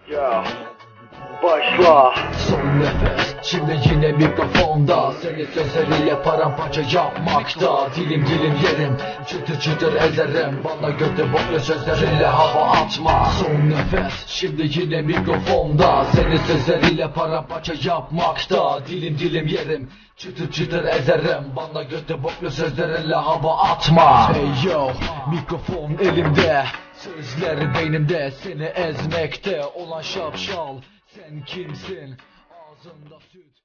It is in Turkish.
Ya başla. Son nefes şimdi yine mikrofonda, seni sözleriyle paramparça yapmakta. Dilim yerim, çıtır çıtır ezerim, bana götü boklu sözleriyle hava atma. Son nefes şimdi yine mikrofonda, seni sözleriyle paramparça yapmakta. Dilim yerim, çıtır çıtır ezerim, bana götü boklu sözleriyle hava atma. Hey yo, mikrofon elimde, sözler beynimde, seni ezmekte olan şapşal. Sen kimsin? Ağzında süt.